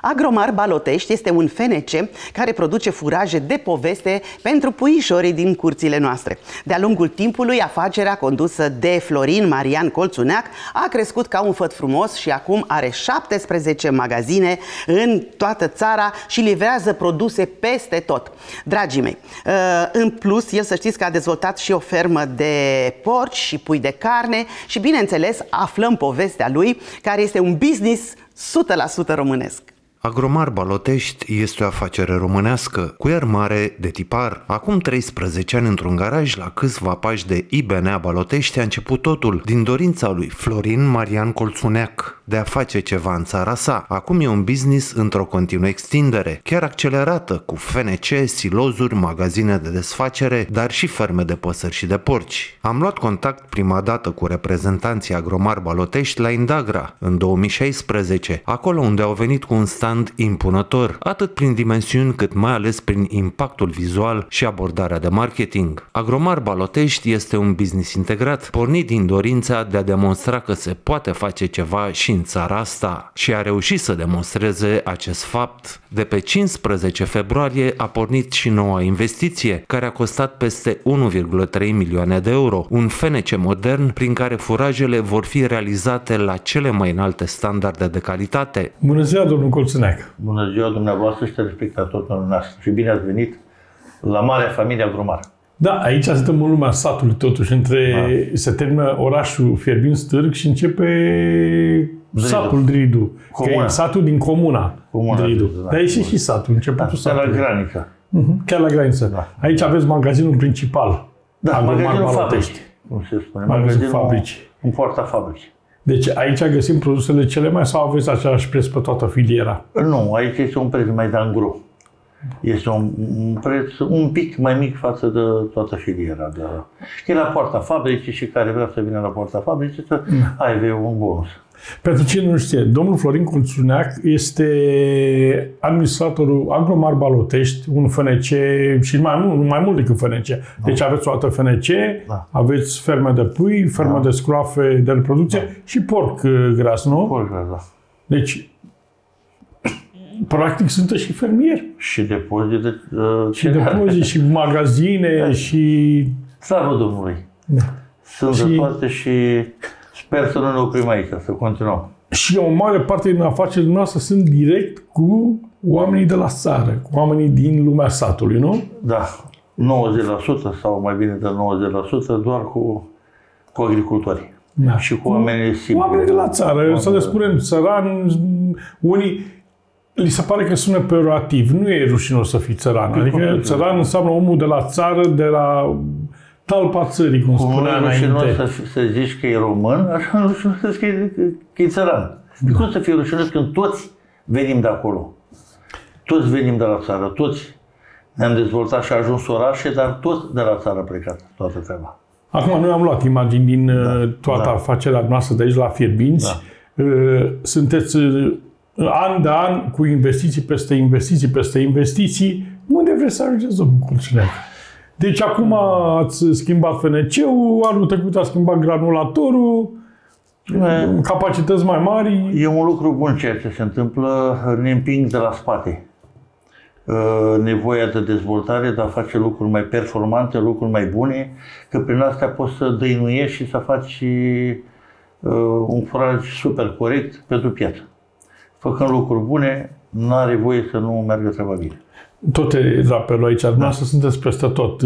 Agromar Balotești este un FNC care produce furaje de poveste pentru puișorii din curțile noastre. De-a lungul timpului, afacerea condusă de Florin Marian Colțuneac a crescut ca un făt frumos și acum are 17 magazine în toată țara și livrează produse peste tot. Dragii mei, în plus, el să știți că a dezvoltat și o fermă de porci și pui de carne și, bineînțeles, aflăm povestea lui, care este un business 100% românesc. Agromar Balotești este o afacere românească, cuier mare de tipar. Acum 13 ani, într-un garaj la câțiva pași de IBNA Balotești, a început totul din dorința lui Florin Marian Colțuneac de a face ceva în țara sa. Acum e un business într-o continuă extindere, chiar accelerată, cu FNC, silozuri, magazine de desfacere, dar și ferme de păsări și de porci. Am luat contact prima dată cu reprezentanții Agromar Balotești la Indagra, în 2016, acolo unde au venit cu un stand impunător, atât prin dimensiuni cât mai ales prin impactul vizual și abordarea de marketing. Agromar Balotești este un business integrat, pornit din dorința de a demonstra că se poate face ceva și în țara asta și a reușit să demonstreze acest fapt. De pe 15 februarie a pornit și noua investiție, care a costat peste 1,3 milioane de euro, un FNC modern prin care furajele vor fi realizate la cele mai înalte standarde de calitate. Bună ziua, domnul Colțuneac! Bună ziua dumneavoastră și telespectatorilor noastre și bine ați venit la marea familie Agromar. Da, aici suntem în lumea satului totuși, se termină orașul Fierbinți-Târg și începe satul Dridu, că e satul din comuna Dridu. Da. Dar e și satul, începutul satului. La graniță. Chiar la graniță. Da. Aici aveți magazinul principal. Da, magazinul fabrici. Cum se spune? Magazinul fabrici. În poarta fabrici. Deci aici găsim produsele cele mai sau aveți același preț pe toată filiera? Nu, aici este un preț mai de angro. Este un preț un pic mai mic față de toată filiera. E la poarta fabricii și care vrea să vină la poarta fabricii să aibă un bonus. Pentru cine nu știe, domnul Florin Colțuneac este administratorul Agromar Balotești, un FNC și mai mult decât FNC. Deci aveți o altă FNC, aveți ferme de pui, ferme de scroafe de reproducție și porc gras, nu? Porc gras, da. Deci, practic sunteți și fermieri. Și depozite și depozite, și magazine, și... Slavă Domnului! Sunt de toate și sper să nu ne oprim aici, să continuăm. Și o mare parte din afacerile noastre sunt direct cu oamenii de la țară, cu oamenii din lumea satului, nu? Da, 90% sau mai bine de 90% doar cu agricultorii. Da. Și cu oamenii simpli. Oamenii de la țară, să le spunem țărani, unii li se pare că sună peorativ. Nu e rușinos să fii țăran. Adică țăran înseamnă omul de la țară, de la talpa țării, cum spunea înainte. Să zici că e român, așa nu rușinos să zici că e țăran. Da. Cum să fie rușinos când toți venim de acolo? Toți venim de la țară, toți ne-am dezvoltat și ajuns orașe, dar toți de la țară plecat, toată treaba. Acum, noi am luat imagini din toată afacerea noastră de aici la Fierbinți. Da. Sunteți an de an cu investiții peste investiții peste investiții. Unde vreți să ajungeți, domnul Colțuneac? Deci acum ați schimbat FNC-ul, anul trecut ați schimbat granulatorul, capacități mai mari. E un lucru bun ceea ce se întâmplă, ne împing de la spate. Nevoia de dezvoltare, de a face lucruri mai performante, lucruri mai bune, că prin astea poți să dăinuiești și să faci un furaj super corect pentru piață. Făcând lucruri bune, nu are voie să nu meargă treaba bine. Tot e drapelul aici, dumneavoastră sunteți peste tot.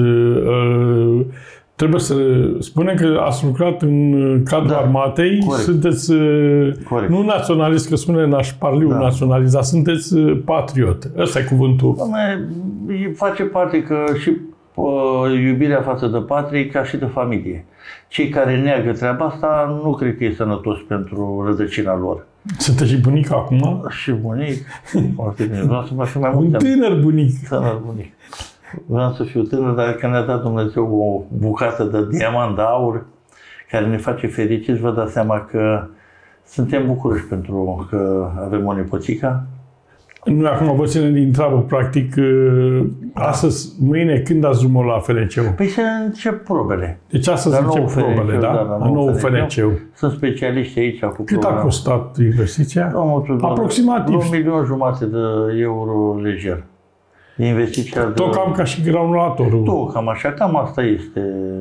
Trebuie să spunem că ați lucrat în cadrul armatei, sunteți nu naționalist, că spune nașparliu naționalist, dar sunteți patriot. Ăsta e cuvântul. Face parte că și iubirea față de patrie ca și de familie. Cei care neagă treaba asta nu cred că e sănătos pentru rădăcina lor. Sunteți și bunic acum? Și bunic. Foarte bine. Vreau să mă fiu mai mult. Un tânăr bunic. Tânăr bunic. Vreau să fiu tânăr, dar când ne-a dat Dumnezeu o bucată de diamant, de aur, care ne face fericiți, vă dați seama că suntem bucuroși pentru că avem o nepoțică Noi acum vă ținem din treabă, practic, astăzi, mâine, când dați drumul la FNC-ul? Păi se încep probele. Deci astăzi încep probele, da? La nou FNC-ul. Sunt specialiști aici cu Cât a costat investiția? Aproximativ. 1,5 milion de euro lejer. Investiția tot cam ca și granulatorul. Tot cam așa, cam asta este.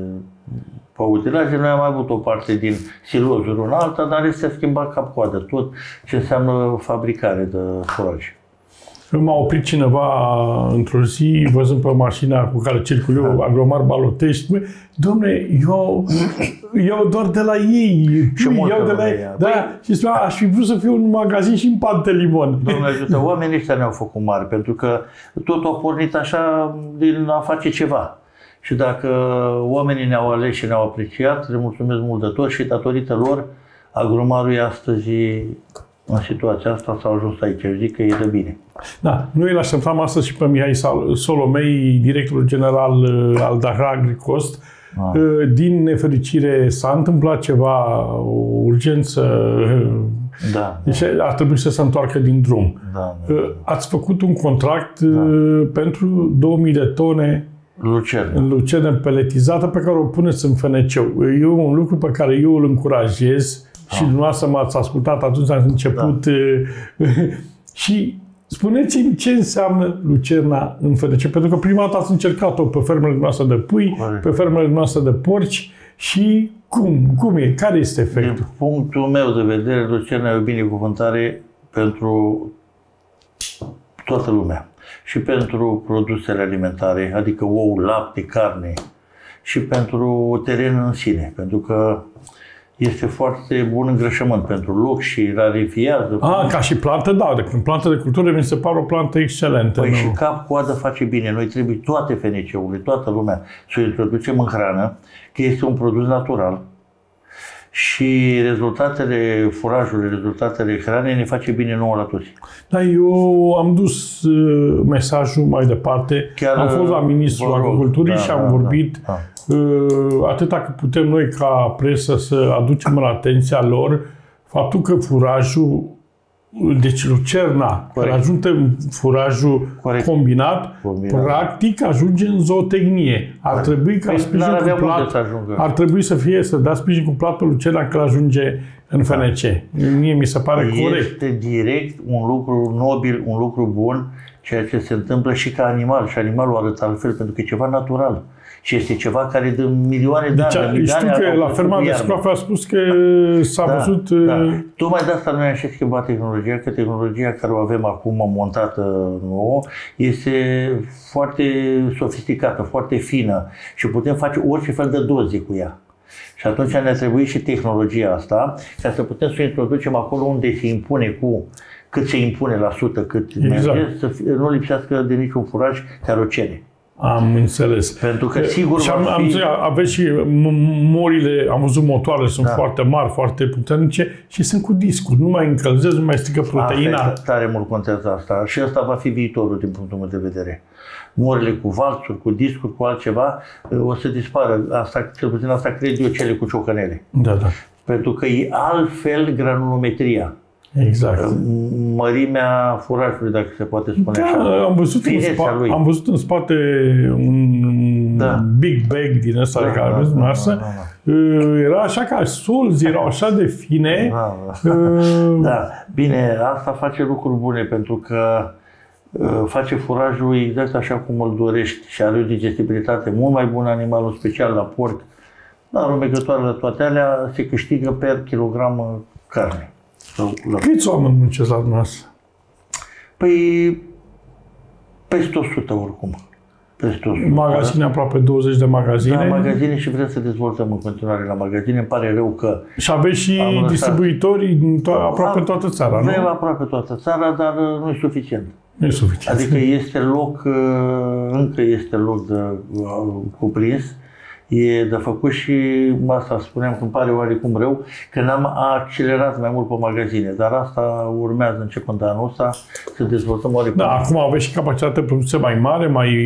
Pe utilaje, noi am avut o parte din silozuri, una alta, dar este schimbat cap-coadă. Tot ce înseamnă fabricare de furaje. M-a oprit cineva într-o zi, văzând pe mașina cu care circul eu, Agromar Balotești, dom'le, eu doar de la ei. Și eu de la ei. Da, și spunea, aș fi vrut să fiu un magazin și în Pantelimon. Doamne ajută, oamenii ăștia ne-au făcut mari, pentru că totul a pornit așa din a face ceva. Și dacă oamenii ne-au ales și ne-au apreciat, le mulțumesc mult de tot și datorită lor, Agromarul e astăzi în situația asta, s-a ajuns aici. Eu zic că e de bine. Da, noi îl așteptam astăzi și pe Mihai Solomei, directorul general al Dahra Agricost. Din nefericire s-a întâmplat ceva, o urgență, deci ar trebui să se întoarcă din drum. Ați făcut un contract pentru 2000 de tone lucernă peletizată pe care o puneți în FNC-ul. E un lucru pe care eu îl încurajez și dumneavoastră m-ați ascultat atunci ați început și spuneți-mi ce înseamnă lucerna în FNC, pentru că prima dată ați încercat-o pe fermele noastre de pui, pe fermele noastre de porci și cum e? Care este efectul? Din punctul meu de vedere, lucerna e o binecuvântare pentru toată lumea. Și pentru produsele alimentare, adică ou, lapte, carne, și pentru teren în sine, pentru că este foarte bun îngrășământ pentru loc și rarifiază. Ca și plantă, da. Plantă de cultură mi se pare o plantă excelentă. Păi și cap-coadă face bine. Noi trebuie toate FNC-urile, toată lumea, să o introducem în hrană, că este un produs natural. Și rezultatele furajului, rezultatele hranei ne face bine nouă la toți. Da, eu am dus mesajul mai departe. Chiar am fost la Ministrul Agriculturii și am vorbit atâta cât putem noi ca presă să aducem în atenția lor faptul că furajul, deci lucerna, care ajunge în furajul combinat, practic ajunge în zootehnie. Ar trebui ca sprijin cuplat, ar trebui să dea sprijin cuplat pe lucerna că ajunge în FNC. Mie mi se pare corect. Este direct un lucru nobil, un lucru bun, ceea ce se întâmplă și ca animal. Și animalul arătă altfel, pentru că e ceva natural. Și este ceva care dă milioane de ani. Deci știu că la ferma de scroafe a spus că s-a văzut... Tocmai de asta noi am și schimbat tehnologia, că tehnologia care o avem acum montată nouă este foarte sofisticată, foarte fină și putem face orice fel de doze cu ea. Și atunci ne-a trebuit și tehnologia asta ca să putem să o introducem acolo unde se impune cât se impune la sută, cât merge, să nu lipsească de niciun furaj care o cere. Am înțeles. Pentru că sigur aveți și morile, am văzut motoarele, sunt foarte mari, foarte puternice și sunt cu discuri. Nu mai încălzesc, nu mai strică proteina. Asta tare mult contează asta. Și asta va fi viitorul din punctul meu de vedere. Morile cu valțuri, cu discuri, cu altceva, o să dispară. Asta, cel puțin asta cred eu, cele cu ciocănele. Pentru că e altfel granulometria. Exact. Mărimea furajului, dacă se poate spune așa. Am văzut în spate un big bag din ăsta de care aveți dumneavoastră. Era așa ca solzi, erau așa de fine. Bine, asta face lucruri bune, pentru că face furajul exact așa cum îl dorești și are o digestibilitate mult mai bună, animalul special la porc. Dar rumegătoarele toate alea se câștigă per kilogram carne. Câți oameni muncesc la dumneavoastră? Păi, peste 100 oricum. Peste 100. Magazine, aproape 20 de magazine. Da, magazine și vrem să dezvoltăm în continuare la magazine. Îmi pare rău că... Și aveți și distribuitori aproape toată țara, nu? Avem aproape toată țara, dar nu e suficient. Nu e suficient. Adică este loc, încă este loc de cuprins. E de făcut și asta spuneam că îmi pare oarecum rău că n-am accelerat mai mult pe magazine, dar asta urmează începând de anul ăsta să dezvoltăm oarecum. Da, acum aveți și capacitate de producție mai mare,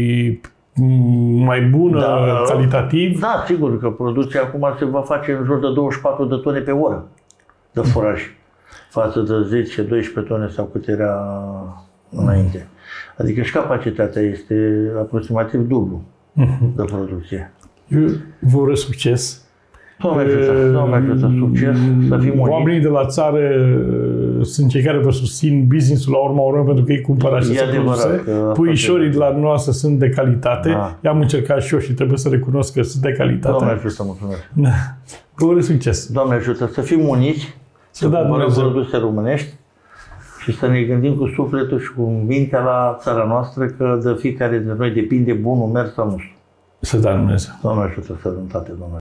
mai bună, calitativ. Da, sigur că producția acum se va face în jur de 24 de tone pe oră de furaj, față de 10-12 tone sau cât era înainte. Adică și capacitatea este aproximativ dublu de producție. Eu vă urez succes. Doamne ajută, succes, să fim uniți. Oamenii de la țară sunt cei care vă susțin business-ul la urma urmei, pentru că ei cumpără aceste produse. Puișorii de la noastră sunt de calitate. I-am încercat și eu și trebuie să recunosc că sunt de calitate. Doamne ajută, mulțumesc. Vă urez succes. Doamne ajută, să fim uniți, să cumpărăm produse românești și să ne gândim cu sufletul și cu mintea la țara noastră, că de fiecare de noi depinde bunul mers al nostru. Să dea Dumnezeu. Doamne ajută, sănătate, Doamne.